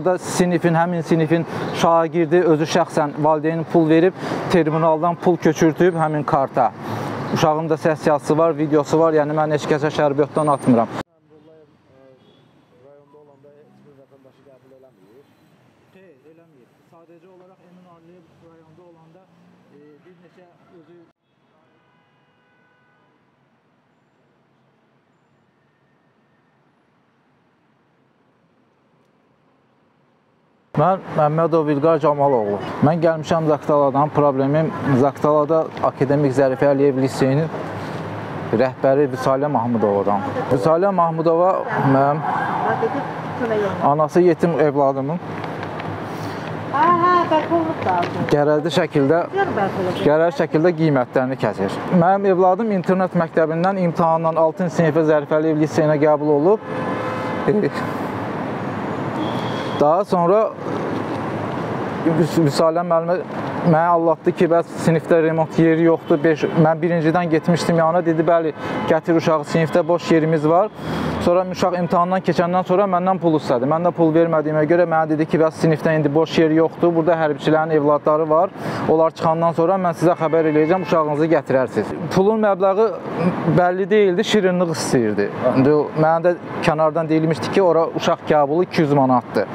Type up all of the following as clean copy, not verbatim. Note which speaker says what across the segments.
Speaker 1: orada həmin sinifin şagirdi özü şəxsən valideynin pul verib, terminaldan pul köçürtüb həmin karta. Uşağın da səs yazısı var, videosu var, yəni mən heç kəsə şərbiyotdan atmıram.
Speaker 2: Rayonda olanda heç bir vətəndaşı qəbul eləmir?
Speaker 1: Xeyr, eləmir. Sadəcə olaraq Emin Aliyev rayonda olanda bir neçə özü... Mən Məmmədov İlqar Camaloğlu. Mən gəlmişəm Zaqataladan. Problemim Zaqatalada Akademik Zərifə Əliyev liseyinin rəhbəri Vüsalə Mahmudovadan. Vüsalə Mahmudova mənim anası yetim evladımın gərəzli şəkildə qiymətlərini kəsir. Mənim evladım internet məktəbindən imtahandan 6-cı sinifə Zərifə Əliyev liseyinə qəbul olub. Daha sonra Vüsalə müəllimə mənə anlatdı ki, bəs sinifdə remont yeri yoxdur. Mən birincidən getmişdim yanına, dedi, bəli, gətir uşağı, sinifdə boş yerimiz var. Sonra uşaq imtahandan keçəndən sonra məndən pul istədi. Mən də pul vermədiyimə görə mənə dedi ki, bəs sinifdə indi boş yeri yoxdur. Burada hərbiçilərin evladları var. Onlar çıxandan sonra mən sizə xəbər eləyəcəm, uşağınızı gətirərsiniz. Pulun məbləği bəlli deyildi, şirinlik istəyirdi. Mənə də kənardan deyilmişdi ki, ora uşaq qəbulu 200 manatdır.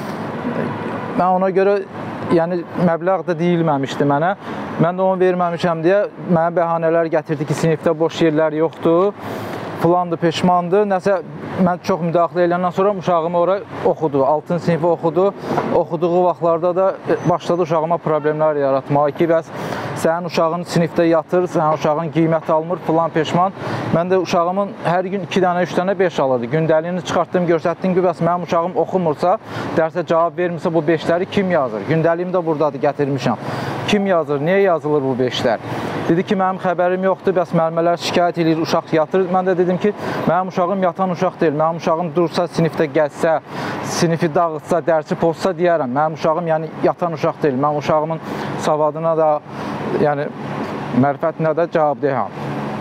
Speaker 1: Mən ona görə, yəni məbləğ də deyilməmişdi mənə. Mən də onu verməmişəm deyə mənə bəhanələr gətirdi ki, sinifdə boş yerlər yoxdur, filandır, peşmandır. Nəsə, mən çox müdaxilə edəndən sonra uşağımı ora oxudu, 6-cı sinifi oxudu. Oxuduğu vaxtlarda da başladı uşağıma problemlər yaratmağa ki, bəs sənin uşağın sinifdə yatır, sənin uşağın qiymət almır, filan peşman. Mən də uşağımın hər gün 2 dənə, 3 dənə 5 alırdı. Gündəliyini çıxartdım, göstərdim ki, bəs mənim uşağım oxumursa, dərsə cavab vermirsə bu 5-ləri kim yazır? Gündəliyim də buradadır, gətirmişəm. Kim yazır, niyə yazılır bu 5-lər? Dedi ki, mənim xəbərim yoxdur, bəs müəllimələr şikayət edir, uşaq yatır. Mən də dedim ki, mənim uşağım yatan uşaq deyil. Mənim uşağım dursa, sinifdə gəzsə, sinifi dağıtsa, dərsi pozsa deyərəm. Mənim uşağım yəni yatan uşaq deyil. Mənim uşağımın savadına da, yəni mərifətinə də cavabdehəm.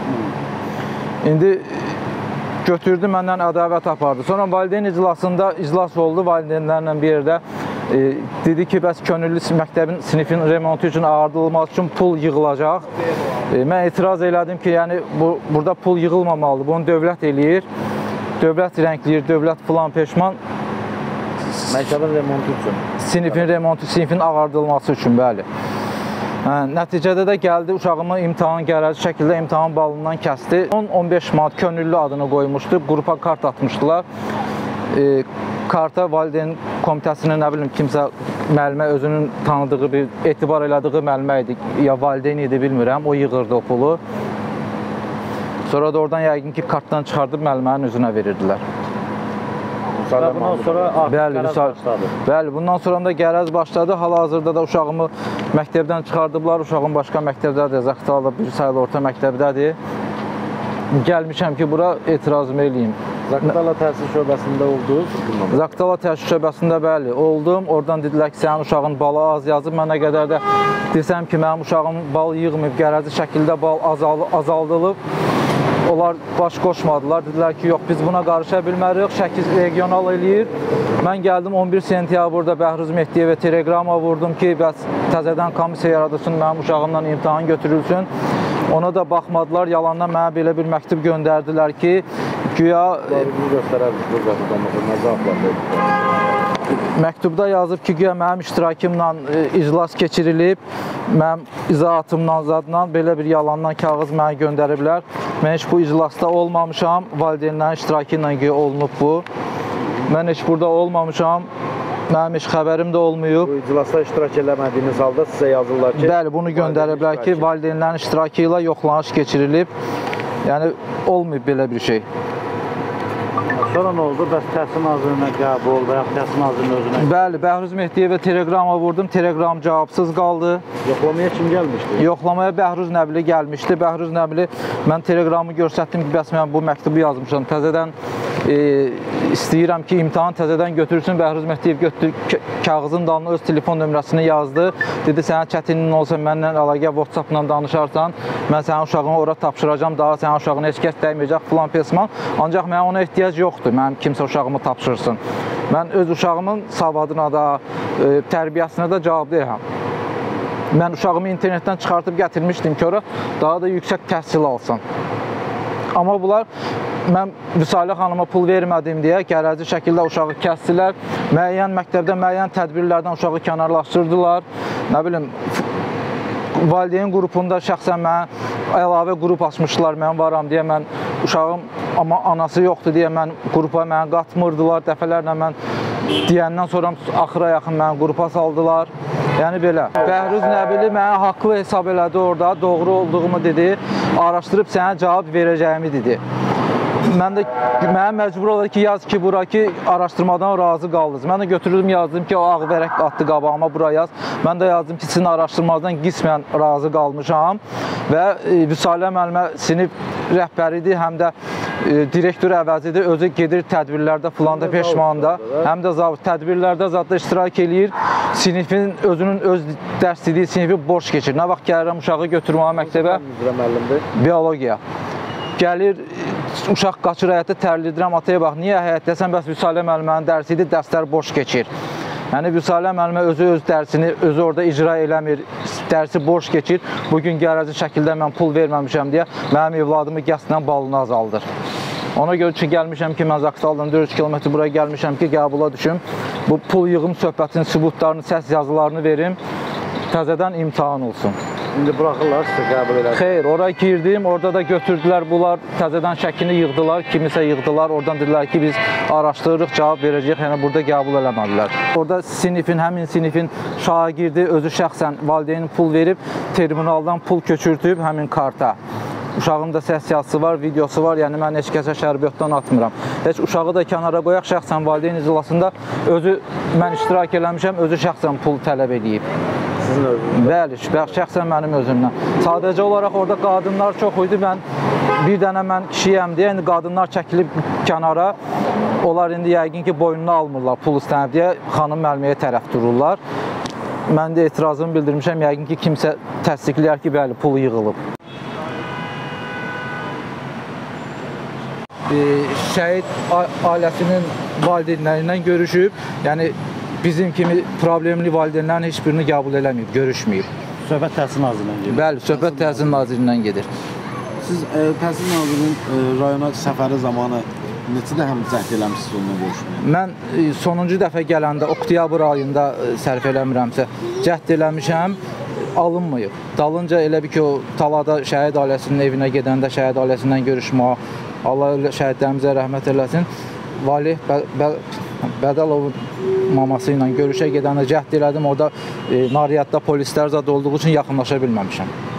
Speaker 1: İndi götürdü, məndən ədavət apardı. Sonra valideyn iclasında iclas oldu, valideynlərlə bir yerdə. Dedi ki, bəs könüllü məktəbin sinifin remontu üçün ağırdılması üçün pul yığılacaq. Mən etiraz elədim ki, yəni burada pul yığılmamalıdır. Bunu dövlət eləyir, dövlət rəngləyir, dövlət filan peşman.
Speaker 2: Məktəbin remontu üçün?
Speaker 1: Sinifin remontu, sinifin ağardılması üçün, bəli. Nəticədə də gəldi, uşağımı imtahan gərəzi şəkildə imtahan balından kəsdi. 10-15 manat könüllü adını qoymuşdu, qrupa kart atmışdılar. Karta valideyn komitəsinin, nə bilim, kimsə müəllimə özünün tanıdığı bir, etibar elədiyi müəllimə idi, ya valideyn idi, bilmirəm, o yığırdı o pulu. Sonra da oradan yəqin ki, kartdan çıxardıb müəllimənin üzünə verirdilər.
Speaker 2: Və bundan sonra qərəz başladı.
Speaker 1: Bəli, bundan sonra da qərəz başladı. Hal-hazırda da uşağımı məktəbdən çıxardıblar. Uşağım başqa məktəbdədir, Zaqatalada bir sayılı orta məktəbdədir. Gəlmişəm ki, bura etirazımı eləyim.
Speaker 2: Zaqatala təhsil şöbəsində oldunuz?
Speaker 1: Zaqatala təhsil şöbəsində, bəli, oldum. Oradan dedilər ki, sənin uşağın balı az yazıb. Mən nə qədər də desəm ki, mənim uşağım bal yığmayıb, qərəzi şəkildə bal azaldılıb. Onlar baş qoşmadılar. Dedilər ki, yox, biz buna qarışa bilmərik, şəkil regional eləyir. Mən gəldim 11 sentyabrda Bəhruz Mehdiyevə telegrama vurdum ki, bəs təzədən komissiya yaradılsın, mənim uşağımdan imtahan götürülsün. Ona da baxmadılar, yalandan mənə belə bir məktub göndərdilər ki, güya... Məktubda yazıb ki, güya mənim iştirakımla iclas keçirilib, mənim izahatımdan zaddan belə bir yalandan kağız mənə göndəriblər. Mən heç bu iclasda olmamışam, valideynlərin iştirakı ilə güya olunub bu. Mən heç burada olmamışam, mənim heç xəbərim də olmayıb.
Speaker 2: Bu iclasda iştirak eləmədiyiniz halda sizə yazırlar ki...
Speaker 1: Bəli, bunu göndəriblər ki, valideynlərin iştirakı ilə yoxlanış keçirilib. Yəni, olmayıb belə bir şey.
Speaker 2: Sonra nə oldu? Bəs Təhsil Nazirliyinə qəbul və yaxud Təhsil Nazirliyinin özünə?
Speaker 1: Bəli, Bəhruz Mehdiyevə telegrama vurdum, telegram cavabsız qaldı.
Speaker 2: Yoxlamaya kim gəlmişdi?
Speaker 1: Yoxlamaya Bəhruz Nəbili gəlmişdi. Bəhruz Nəbili, mən telegramı göstərdim ki, bəs mən bu məktubu yazmışam. Təzədən istəyirəm ki, imtahan təzədən götürsün. Bəhruz Mehdiyev götürdü, kağızın dalına öz telefon nömrəsini yazdı. Dedi, sənə çətinliyin olsa məndən əlaqə WhatsApp-la danışarsan, mən sənin uşağını ora tapşıracam, daha sənin uşağını heç kəs dəyməyəcək, filan pesman. Ancaq mənə ona ehtiyac yoxdur, mənim kimsə uşağımı tapşırsın. Mən öz uşağımın savadına da, tərbiyəsinə də cavabdeyəm. Mən uşağımı internetdən çıxartıb gətirmişdim ki, ora daha da yüksək təhsil alsın. Amma bunlar, mən Vüsalə xanıma pul vermədim deyə qərəzli şəkildə uşağı kəsdilər. Müəyyən məktəbdə müəyyən tədbirlərdən uşağı kənarlaşdırdılar. Nə bilim, valideyn qrupunda şəxsən mənə əlavə qrup açmışdılar, mən varam deyə, mən uşağım, amma anası yoxdur deyə mən qrupa mənə qatmırdılar. Dəfələrlə mən deyəndən sonra axıra yaxın mənə qrupa saldılar. Yəni belə. Bəhruz Nəbili mənə haqlı hesab elədi orada, doğru olduğumu dedi, araşdırıb sənə cavab verəcəyimi dedi. Mən də mənə məcbur olaraq ki, yaz ki, bura ki, araşdırmadan razı qaldınız. Mən də götürdüm, yazdım ki, o ağ vərək atdı qabağıma, bura yaz. Mən də yazdım ki, sizin araşdırmadan qismən razı qalmışam və Vüsalə müəllimə sinif rəhbəridir, həm də direktor əvəzidir, özü gedir tədbirlərdə, filanda, peşmanda, həm də tədbirlərdə zadda iştirak eləyir, sinifin, özünün öz dərsliyi sinifi boş keçir. Nə vaxt gəlirəm uşağı götürməyə məktəbə, biologiya. Gəlir, uşaq qaçır həyətdə, tərlidirəm, ataya bax, niyə həyətdəsən, bəs Vüsalə müəllimənin dərsi idi, dərslər boş keçir. Yəni, Vüsalə müəllimə özü öz dərsini, özü orada icra eləmir, dərsi boş keçir. Bugün qərəzli şəkildə mən pul verməmişəm deyə mənim evladımı qəsdən balını azaldır. Ona görə ki, gəlmişəm ki, mən Zaqsaldan 400 km buraya gəlmişəm ki, qəbula düşüm. Bu pul yığım söhbətinin sübutlarını, səs yazılarını verim, təzədən imtahan olsun.
Speaker 2: İndi buraxırlar sizə qəbul elədir.
Speaker 1: Xeyr, oraya girdim, orada da götürdülər bunlar, təzədən şəkini yığdılar, kimisə yığdılar, oradan dedilər ki, biz araşdırırıq, cavab verəcəyik, yəni burada qəbul eləmədilər. Orada sinifin, həmin sinifin şagirdi özü şəxsən valideynin pul verib, terminaldan pul köçürtüb həmin karta. Uşağın da səs yazısı var, videosu var, yəni mən heç kəsə şərbiyotdan atmıram. Heç uşağı da kənara qoyaq, şəxsən valideyn iclasında özü, mən iştirak eləmişəm, özü şəxsən pul tələb edib.
Speaker 2: Sizin özünüz?
Speaker 1: Bəli, şəxsən mənim özümdən. Sadəcə olaraq orada qadınlar çox idi, mən bir dənə mən kişiyəm deyə, indi qadınlar çəkilib kənara, onlar indi yəqin ki, boynunu almırlar, pul istənib deyə xanım müəlliməyə tərəf dururlar. Mən də etirazımı bildirmişəm, yəqin ki, kimsə təsdiqləyər ki, bəli, pul yığılıb. Şəhid ailəsinin valideynlərindən görüşüb, yəni bizim kimi problemli valideynlərin heç birini qəbul eləməyib, görüşməyib.
Speaker 2: Söhbət Təhsil Nazirliyindən gedir.
Speaker 1: Bəli, söhbət Təhsil Nazirliyindən gedir.
Speaker 3: Siz Təhsil Nazirliyinin rayona səfəri zamanı neçə dəfə cəhd eləmişsiniz onunla görüşməyə?
Speaker 1: Mən sonuncu dəfə gələndə, oktyabr ayında sərf eləmirəmsə, cəhd eləmişəm, alınmayıb. Dalınca elə bir ki, o talada şəhid ailəsinin evinə gedəndə şəhid ailəsindən görüşmə, Allah şəhidlərimizə rəhmət eləsin. Valih Bədəlovun maması ilə görüşə gedəndə cəhd elədim, orada nariyyatda polislər zad olduğu üçün yaxınlaşa bilməmişəm.